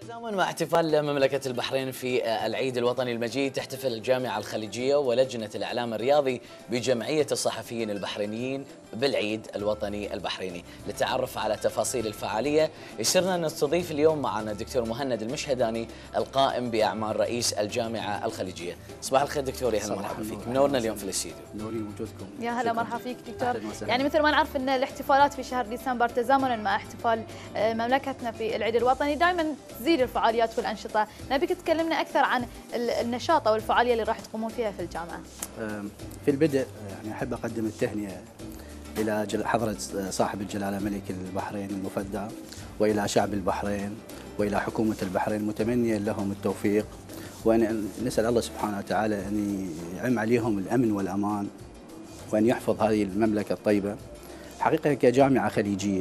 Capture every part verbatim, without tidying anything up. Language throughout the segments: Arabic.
بالتزامن مع احتفال مملكة البحرين في العيد الوطني المجيد، تحتفل الجامعة الخليجية ولجنة الإعلام الرياضي بجمعية الصحفيين البحرينيين بالعيد الوطني البحريني. للتعرف على تفاصيل الفعالية يسرنا نستضيف اليوم معنا الدكتور مهند المشهداني القائم بأعمال رئيس الجامعة الخليجية. صباح الخير دكتور، يا هلا مرحبا فيك، منورنا اليوم في الاستديو. منورين وجودكم. يا هلا مرحبا فيك دكتور. يعني مثل ما نعرف ان الاحتفالات في شهر ديسمبر تزامنا مع احتفال مملكتنا في العيد الوطني دائما تزيد الفعاليات والانشطه، نبيك تكلمنا اكثر عن النشاط او الفعاليه اللي راح تقومون فيها في الجامعه. في البدء يعني احب اقدم التهنئه الى حضره صاحب الجلاله ملك البحرين المفدى، والى شعب البحرين، والى حكومه البحرين، متمنيا لهم التوفيق، وان نسال الله سبحانه وتعالى ان يعم عليهم الامن والامان، وان يحفظ هذه المملكه الطيبه. حقيقه كجامعه خليجيه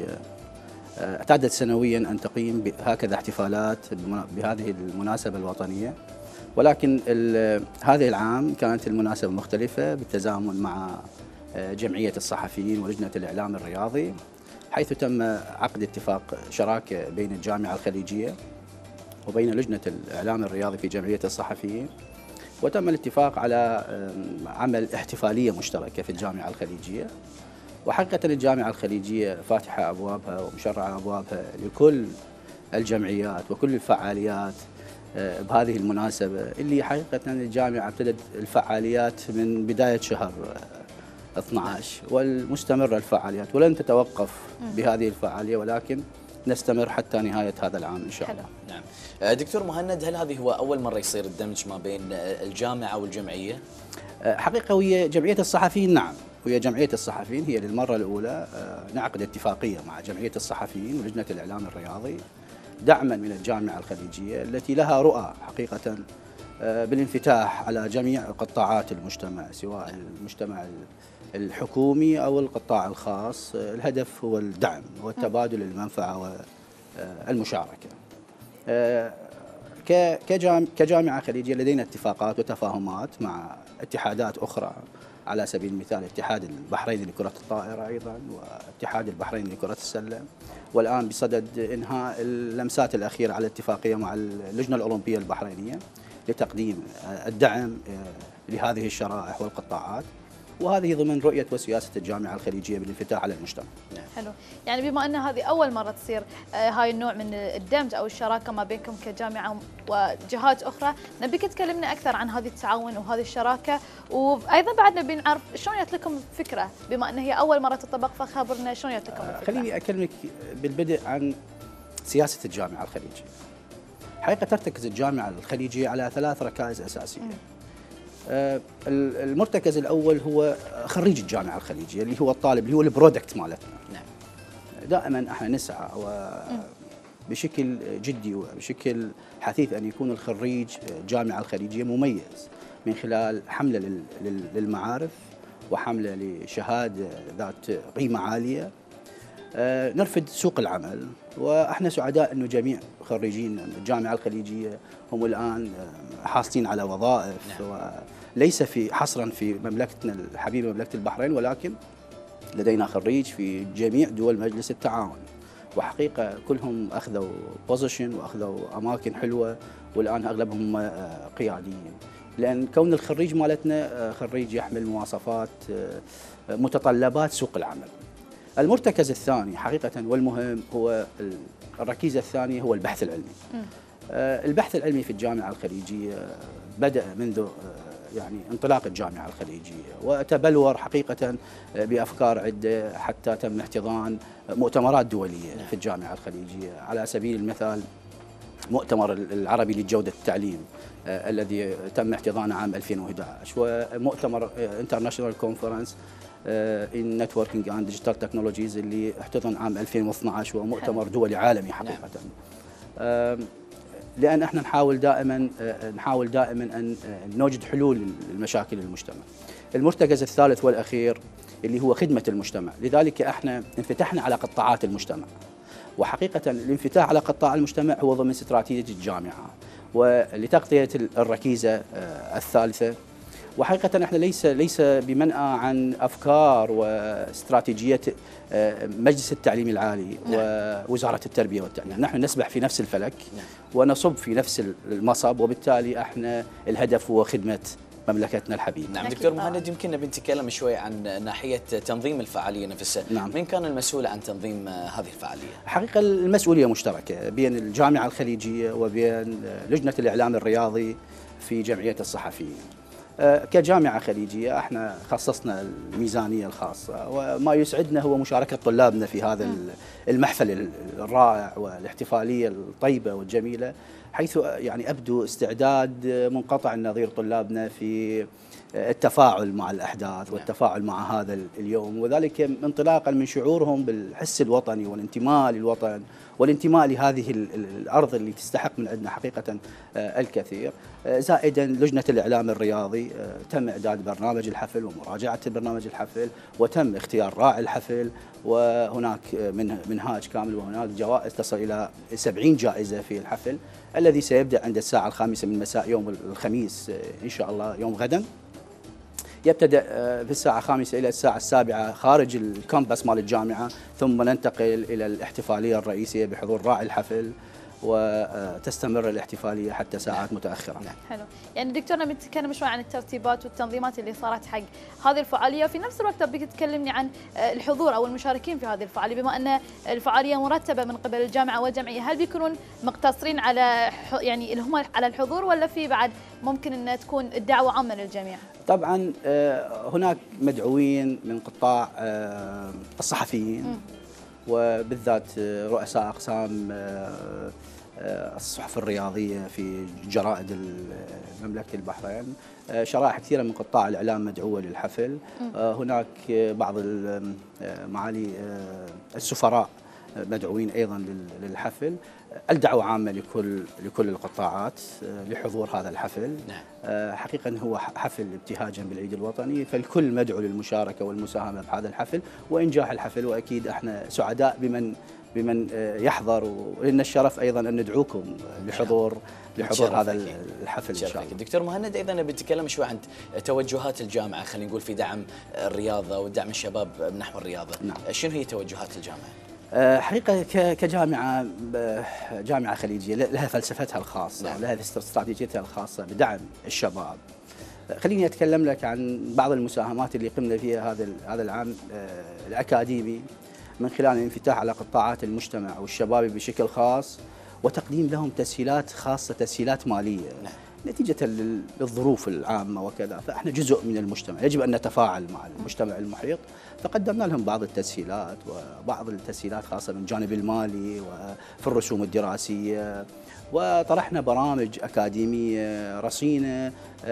اعتادت سنويا ان تقيم هكذا احتفالات بهذه المناسبه الوطنيه، ولكن هذه العام كانت المناسبه مختلفه بالتزامن مع جمعيه الصحفيين ولجنه الاعلام الرياضي، حيث تم عقد اتفاق شراكه بين الجامعه الخليجيه وبين لجنه الاعلام الرياضي في جمعيه الصحفيين، وتم الاتفاق على عمل احتفاليه مشتركه في الجامعه الخليجيه. وحقيقة الجامعة الخليجية فاتحة أبوابها ومشرعة أبوابها لكل الجمعيات وكل الفعاليات بهذه المناسبة، اللي حقيقة الجامعة ابتدت الفعاليات من بداية شهر اثني عشر والمستمرة الفعاليات، ولن تتوقف بهذه الفعالية، ولكن نستمر حتى نهاية هذا العام إن شاء الله. نعم. دكتور مهند، هل هذه هو أول مرة يصير الدمج ما بين الجامعة والجمعية؟ حقيقة وهي جمعية الصحفيين، نعم، وهي جمعية الصحفيين هي للمرة الأولى نعقد اتفاقية مع جمعية الصحفيين ولجنة الإعلام الرياضي دعما من الجامعة الخليجية التي لها رؤى حقيقة بالانفتاح على جميع قطاعات المجتمع، سواء المجتمع الحكومي أو القطاع الخاص. الهدف هو الدعم والتبادل المنفعة والمشاركة. كجامعة خليجية لدينا اتفاقات وتفاهمات مع اتحادات أخرى، على سبيل المثال اتحاد البحرين لكرة الطائرة أيضا، واتحاد البحرين لكرة السلة، والآن بصدد إنهاء اللمسات الأخيرة على الاتفاقية مع اللجنة الأولمبية البحرينية لتقديم الدعم لهذه الشرائح والقطاعات، وهذه ضمن رؤية وسياسة الجامعة الخليجية بالانفتاح على المجتمع. حلو، يعني بما أن هذه أول مرة تصير هاي النوع من الدمج أو الشراكة ما بينكم كجامعة وجهات أخرى، نبيك تكلمنا أكثر عن هذه التعاون وهذه الشراكة، وأيضا بعد نبي نعرف شلون جت لكم الفكرة، بما أن هي أول مرة تطبق، فخبرنا شلون جت لكم الفكرة. خليني أكلمك بالبدء عن سياسة الجامعة الخليجية. حقيقة ترتكز الجامعة الخليجية على ثلاث ركائز أساسية. م. المرتكز الأول هو خريج الجامعة الخليجية، اللي هو الطالب، اللي هو البرودكت مالتنا. نعم. دائما احنا نسعى وبشكل جدي وبشكل حثيث أن يكون الخريج الجامعة الخليجية مميز من خلال حملة للمعارف وحملة لشهادة ذات قيمة عالية. نرفد سوق العمل، واحنا سعداء انه جميع خريجين الجامعه الخليجيه هم الان حاصلين على وظائف. نعم. وليس في حصرا في مملكتنا الحبيبه مملكه البحرين، ولكن لدينا خريج في جميع دول مجلس التعاون، وحقيقه كلهم اخذوا بوزيشن واخذوا اماكن حلوه، والان اغلبهم قياديين، لان كون الخريج مالتنا خريج يحمل مواصفات متطلبات سوق العمل. المرتكز الثاني حقيقة والمهم هو الركيزة الثانية هو البحث العلمي. م. البحث العلمي في الجامعة الخليجية بدأ منذ يعني انطلاق الجامعة الخليجية، وتبلور حقيقة بأفكار عدة حتى تم احتضان مؤتمرات دولية في الجامعة الخليجية. على سبيل المثال مؤتمر العربي لجودة التعليم الذي تم احتضانه عام ألفين وأحد عشر، ومؤتمر انترناشونال كونفرنس ان نتوركينج اند ديجيتال تكنولوجيز اللي احتضن عام ألفين واثني عشر، ومؤتمر دولي عالمي حقيقه. لان احنا نحاول دائما نحاول دائما ان نوجد حلول للمشاكل المجتمع. المرتكز الثالث والاخير اللي هو خدمه المجتمع، لذلك احنا انفتحنا على قطاعات المجتمع، وحقيقه الانفتاح على قطاع المجتمع هو ضمن استراتيجيه الجامعه. ولتغطيه الركيزه الثالثه وحقيقة احنا ليس ليس بمنأى عن افكار واستراتيجية مجلس التعليم العالي نعم. ووزارة التربية والتعليم، نحن نسبح في نفس الفلك نعم. ونصب في نفس المصب، وبالتالي احنا الهدف هو خدمة مملكتنا الحبيبة. نعم دكتور مهند، يمكن نبي نتكلم شوي عن ناحية تنظيم الفعالية نفسها. نعم. من كان المسؤول عن تنظيم هذه الفعالية؟ حقيقة المسؤولية مشتركة بين الجامعة الخليجية وبين لجنة الإعلام الرياضي في جمعية الصحفيين. كجامعة خليجية احنا خصصنا الميزانية الخاصة، وما يسعدنا هو مشاركة طلابنا في هذا المحفل الرائع والاحتفالية الطيبة والجميلة، حيث يعني أبدو استعداد منقطع النظير طلابنا في التفاعل مع الأحداث والتفاعل مع هذا اليوم، وذلك انطلاقا من شعورهم بالحس الوطني والانتماء للوطن والانتماء لهذه الأرض اللي تستحق من عندنا حقيقة الكثير. زائدا لجنة الإعلام الرياضي تم إعداد برنامج الحفل ومراجعة برنامج الحفل، وتم اختيار راعي الحفل، وهناك منهاج كامل، وهناك جوائز تصل إلى سبعين جائزة في الحفل الذي سيبدأ عند الساعة الخامسة من مساء يوم الخميس إن شاء الله، يوم غدا. يبتدأ في الساعة الخامسة إلى الساعة السابعة خارج الكامبس مال الجامعة، ثم ننتقل إلى الاحتفالية الرئيسية بحضور راعي الحفل، وتستمر الاحتفالية حتى ساعات متأخرة. حلو، يعني دكتورنا بنتكلم شوي عن الترتيبات والتنظيمات اللي صارت حق هذه الفعالية، وفي نفس الوقت بدك تكلمني عن الحضور أو المشاركين في هذه الفعالية، بما أن الفعالية مرتبة من قبل الجامعة والجمعية، هل بيكونون مقتصرين على يعني اللي هم على الحضور، ولا في بعد ممكن أن تكون الدعوة عامة للجميع؟ طبعا هناك مدعوين من قطاع الصحفيين م. وبالذات رؤساء أقسام الصحف الرياضية في جرائد مملكة البحرين، شرائح كثيرة من قطاع الإعلام مدعوة للحفل. هناك بعض معالي السفراء مدعوين أيضا للحفل. الدعوة عامة لكل لكل القطاعات لحضور هذا الحفل. حقيقة هو حفل ابتهاجا بالعيد الوطني، فالكل مدعو للمشاركة والمساهمة بهذا الحفل وإنجاح الحفل، وأكيد احنا سعداء بمن بمن يحضر، ولنا الشرف ايضا ان ندعوكم لحضور لحضور هذا الحفل ان شاء الله. دكتور مهند، ايضا بنتكلم شوي عن توجهات الجامعه، خلينا نقول في دعم الرياضه ودعم الشباب نحو الرياضه. نعم. شنو هي توجهات الجامعه؟ حقيقه كجامعه جامعه خليجيه لها فلسفتها الخاصه. نعم. ولها استراتيجيتها الخاصه بدعم الشباب. خليني اتكلم لك عن بعض المساهمات اللي قمنا فيها هذا هذا العام الاكاديمي، من خلال الانفتاح على قطاعات المجتمع والشباب بشكل خاص، وتقديم لهم تسهيلات خاصة، تسهيلات مالية. نعم. نتيجة للظروف العامة وكذا، فإحنا جزء من المجتمع، يجب أن نتفاعل مع المجتمع المحيط، فقدمنا لهم بعض التسهيلات وبعض التسهيلات خاصة من الجانب المالي وفي الرسوم الدراسية، وطرحنا برامج أكاديمية رصينة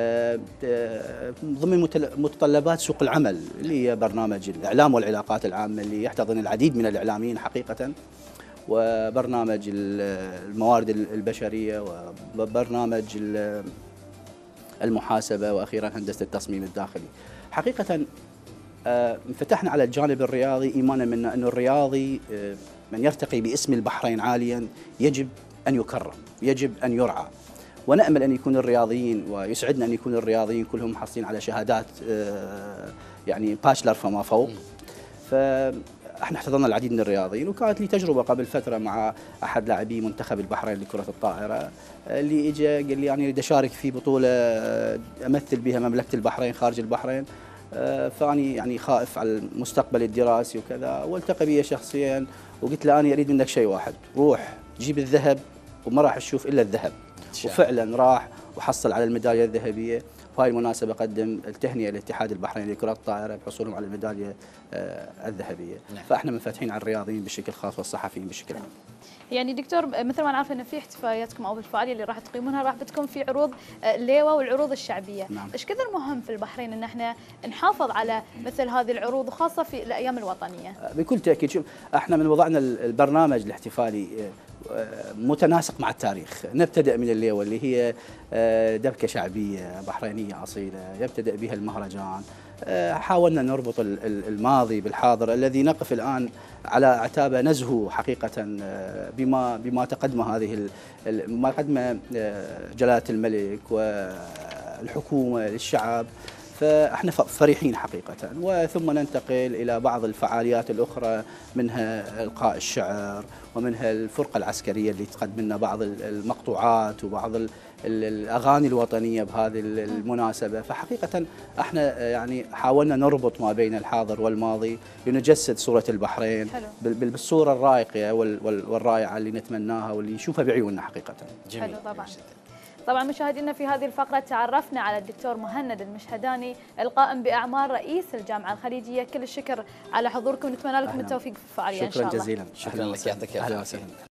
ضمن متطلبات سوق العمل، اللي هي برنامج الإعلام والعلاقات العامة اللي يحتضن العديد من الإعلاميين حقيقة، وبرنامج الموارد البشرية، وبرنامج المحاسبة، وأخيرا هندسة التصميم الداخلي. حقيقة فتحنا على الجانب الرياضي إيمانا منا أن الرياضي من يرتقي باسم البحرين عاليا يجب أن يكرم، يجب أن يرعى، ونأمل أن يكون الرياضيين، ويسعدنا أن يكون الرياضيين كلهم محصلين على شهادات يعني باشلر فما فوق. فاحنا احتضننا العديد من الرياضيين، وكانت لي تجربة قبل فترة مع أحد لاعبي منتخب البحرين لكرة الطائرة، اللي اجى قال لي يعني أريد أشارك في بطولة أمثل بها مملكة البحرين خارج البحرين، فاني يعني خائف على المستقبل الدراسي وكذا، والتقى بي شخصيا وقلت له أنا أريد منك شيء واحد، روح جيب الذهب وما راح تشوف إلا الذهب. وفعلا راح وحصل على الميدالية الذهبية. وهاي المناسبة قدم التهنئة للاتحاد البحريني لكرة الطائرة بحصولهم على الميدالية الذهبية. نعم. فاحنا منفتحين على الرياضيين بشكل خاص والصحفيين بشكل عام. يعني دكتور، مثل ما نعرف ان في احتفالياتكم او الفعاليه اللي راح تقيمونها راح بتكون في عروض الليوه والعروض الشعبيه. نعم. ايش كثر مهم في البحرين ان احنا نحافظ على مثل هذه العروض، وخاصه في الايام الوطنيه؟ بكل تاكيد. شوف، احنا من وضعنا البرنامج الاحتفالي متناسق مع التاريخ. نبتدأ من الليوة اللي هي دبكة شعبية بحرينية أصيلة يبتدأ بها المهرجان. حاولنا نربط الماضي بالحاضر الذي نقف الآن على اعتابه نزهو حقيقة بما بما تقدم هذه ما قدم جلالة الملك والحكومة للشعب فاحنا فرحين حقيقة. وثم ننتقل إلى بعض الفعاليات الأخرى، منها إلقاء الشعر، ومنها الفرقة العسكرية اللي تقدم لنا بعض المقطوعات وبعض الأغاني الوطنية بهذه المناسبة. فحقيقة احنا يعني حاولنا نربط ما بين الحاضر والماضي لنجسد صورة البحرين حلو. بالصورة الرائقة والرائعة اللي نتمناها واللي نشوفها بعيوننا حقيقة. جميل. حلو طبعا. طبعا مشاهدينا في هذه الفقرة تعرفنا على الدكتور مهند المشهداني القائم بأعمال رئيس الجامعة الخليجية. كل الشكر على حضوركم، نتمنى لكم التوفيق في الفعالية إن شاء الله. شكرا جزيلا. شكرا لك، يعطيك العافية.